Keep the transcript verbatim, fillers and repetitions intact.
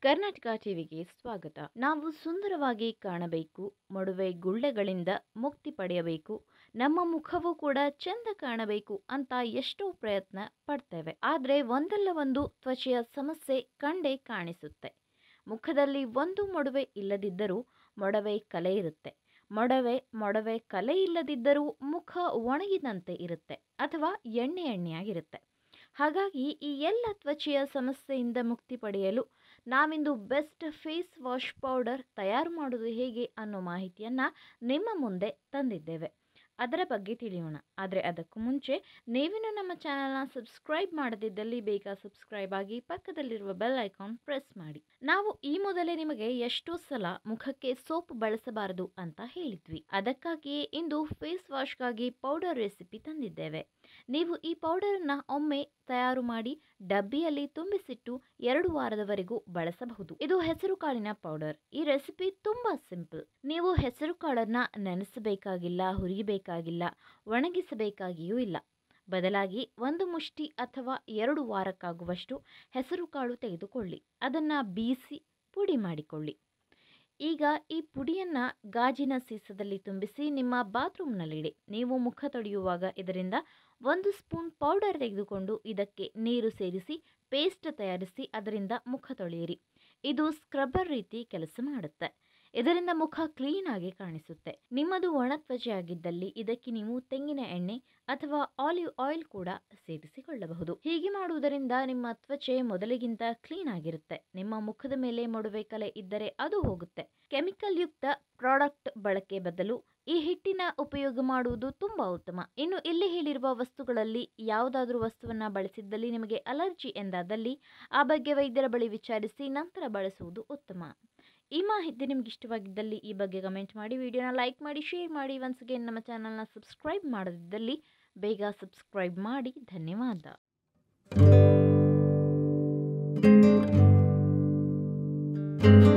ಕರ್ನಾಟಕ ಟಿವಿಗೆ ಸ್ವಾಗತ. ನಾವು ಸುಂದರವಾಗಿ ಕಾಣಬೇಕು, ಮೊಡವೆ ಗುಳ್ಳೆಗಳಿಂದ ಮುಕ್ತಿ ಪಡೆಯಬೇಕು, ನಮ್ಮ ಮುಖವೂ ಕೂಡ ಚೆಂದ ಕಾಣಬೇಕು ಅಂತ ಎಷ್ಟೋ ಪ್ರಯತ್ನ ಪಡ್ತೇವೆ. ಆದರೆ ಒಂದಲ್ಲ ಒಂದು ತ್ವಚೆಯ ಸಮಸ್ಯೆ ಕಂಡೇ ಕಾಣಿಸುತ್ತೆ. ಮುಖದಲ್ಲಿ ಒಂದು ಮೊಡವೆ ಇಲ್ಲದಿದ್ದರೂ ಮೊಡವೆ ಕಲೆ ಇರುತ್ತೆ. ಮೊಡವೆ ಮೊಡವೆ ಕಲೆ ಇಲ್ಲದಿದ್ದರೂ ಮುಖ ಒಣಗಿದಂತೆ ಇರುತ್ತೆ ಅಥವಾ ಎಣ್ಣೆ ಎಣ್ಣೆಯಾಗಿರುತ್ತೆ. ಹಾಗಾಗಿ ಈ ಎಲ್ಲ ತ್ವಚೆಯ ಸಮಸ್ಯೆಯಿಂದ ಮುಕ್ತಿ ಪಡೆಯಲು ನಾವಿಂದು ಬೆಸ್ಟ್ ಫೇಸ್ ವಾಶ್ ಪೌಡರ್ ತಯಾರು ಮಾಡೋದು ಹೇಗೆ ಅನ್ನೋ ಮಾಹಿತಿಯನ್ನು ನಿಮ್ಮ ಮುಂದೆ ತಂದಿದ್ದೇವೆ. ಅದರ ಬಗ್ಗೆ ತಿಳಿಯೋಣ. ಆದರೆ ಅದಕ್ಕೂ ಮುಂಚೆ ನೀವಿನ್ನು ನಮ್ಮ ಚಾನಲ್ನ ಸಬ್ಸ್ಕ್ರೈಬ್ ಮಾಡದಿದ್ದಲ್ಲಿ ಬೇಗ ಸಬ್ಸ್ಕ್ರೈಬ್ ಆಗಿ ಪಕ್ಕದಲ್ಲಿರುವ ಬೆಲ್ ಐಕಾನ್ ಪ್ರೆಸ್ ಮಾಡಿ. ನಾವು ಈ ಮೊದಲೇ ನಿಮಗೆ ಎಷ್ಟೋ ಸಲ ಮುಖಕ್ಕೆ ಸೋಪ್ ಬಳಸಬಾರದು ಅಂತ ಹೇಳಿದ್ವಿ. ಅದಕ್ಕಾಗಿಯೇ ಇಂದು ಫೇಸ್ ವಾಶ್ಗಾಗಿ ಪೌಡರ್ ರೆಸಿಪಿ ತಂದಿದ್ದೇವೆ. ನೀವು ಈ ಪೌಡರನ್ನು ಒಮ್ಮೆ ತಯಾರು ಮಾಡಿ ಡಬ್ಬಿಯಲ್ಲಿ ತುಂಬಿಸಿಟ್ಟು ಎರಡು ವಾರದವರೆಗೂ ಬಳಸಬಹುದು. ಇದು ಹೆಸರು ಕಾಳಿನ ಪೌಡರ್. ಈ ರೆಸಿಪಿ ತುಂಬಾ ಸಿಂಪಲ್. ನೀವು ಹೆಸರು ಕಾಳನ್ನ ನೆನೆಸಬೇಕಾಗಿಲ್ಲ, ಹುರಿಯಬೇಕಾಗಿಲ್ಲ, ಒಣಗಿಸಬೇಕಾಗಿಯೂ ಇಲ್ಲ. ಬದಲಾಗಿ ಒಂದು ಮುಷ್ಟಿ ಅಥವಾ ಎರಡು ವಾರಕ್ಕಾಗುವಷ್ಟು ಹೆಸರು ಕಾಳು ತೆಗೆದುಕೊಳ್ಳಿ. ಅದನ್ನು ಬೀಸಿ ಪುಡಿ ಮಾಡಿಕೊಳ್ಳಿ. ಈಗ ಈ ಪುಡಿಯನ್ನು ಗಾಜಿನ ಸೀಸದಲ್ಲಿ ತುಂಬಿಸಿ ನಿಮ್ಮ ಬಾತ್ರೂಮ್ನಲ್ಲಿಡಿ. ನೀವು ಮುಖ ತೊಳೆಯುವಾಗ ಇದರಿಂದ ಒಂದು ಸ್ಪೂನ್ ಪೌಡರ್ ತೆಗೆದುಕೊಂಡು ಇದಕ್ಕೆ ನೀರು ಸೇರಿಸಿ ಪೇಸ್ಟ್ ತಯಾರಿಸಿ ಅದರಿಂದ ಮುಖ ತೊಳೆಯಿರಿ. ಇದು ಸ್ಕ್ರಬ್ಬರ್ ರೀತಿ ಕೆಲಸ ಮಾಡುತ್ತೆ. ಇದರಿಂದ ಮುಖ ಕ್ಲೀನ್ ಆಗಿ ಕಾಣಿಸುತ್ತೆ. ನಿಮ್ಮದು ಒಣ ತ್ವಚೆ ಆಗಿದ್ದಲ್ಲಿ ಇದಕ್ಕೆ ನೀವು ತೆಂಗಿನ ಎಣ್ಣೆ ಅಥವಾ ಆಲಿವ್ ಆಯಿಲ್ ಕೂಡ ಸೇರಿಸಿಕೊಳ್ಳಬಹುದು. ಹೀಗೆ ಮಾಡುವುದರಿಂದ ನಿಮ್ಮ ತ್ವಚೆ ಮೊದಲಿಗಿಂತ ಕ್ಲೀನ್ ಆಗಿರುತ್ತೆ. ನಿಮ್ಮ ಮುಖದ ಮೇಲೆ ಮೊಡವೆ ಕಲೆ ಇದ್ದರೆ ಅದು ಹೋಗುತ್ತೆ. ಕೆಮಿಕಲ್ ಯುಕ್ತ ಪ್ರಾಡಕ್ಟ್ ಬಳಕೆ ಬದಲು ಈ ಹಿಟ್ಟಿನ ಉಪಯೋಗ ಮಾಡುವುದು ತುಂಬಾ ಉತ್ತಮ. ಇನ್ನು ಇಲ್ಲಿ ಹೇಳಿರುವ ವಸ್ತುಗಳಲ್ಲಿ ಯಾವುದಾದ್ರೂ ವಸ್ತುವನ್ನ ಬಳಸಿದ್ದಲ್ಲಿ ನಿಮಗೆ ಅಲರ್ಜಿ ಎಂದಾದಲ್ಲಿ ಆ ಬಗ್ಗೆ ವೈದ್ಯರ ಬಳಿ ವಿಚಾರಿಸಿ ನಂತರ ಬಳಸುವುದು ಉತ್ತಮ. ಈ ಮಾಹಿತಿ ನಿಮ್ಗೆ ಇಷ್ಟವಾಗಿದ್ದಲ್ಲಿ ಈ ಬಗ್ಗೆ ಕಮೆಂಟ್ ಮಾಡಿ, ವಿಡಿಯೋನ ಲೈಕ್ ಮಾಡಿ, ಶೇರ್ ಮಾಡಿ. ಒನ್ಸ್ ಅಗೇನ್ ನಮ್ಮ ಚಾನಲ್ನ ಸಬ್ಸ್ಕ್ರೈಬ್ ಮಾಡದಿದ್ದಲ್ಲಿ ಬೇಗ ಸಬ್ಸ್ಕ್ರೈಬ್ ಮಾಡಿ. ಧನ್ಯವಾದ.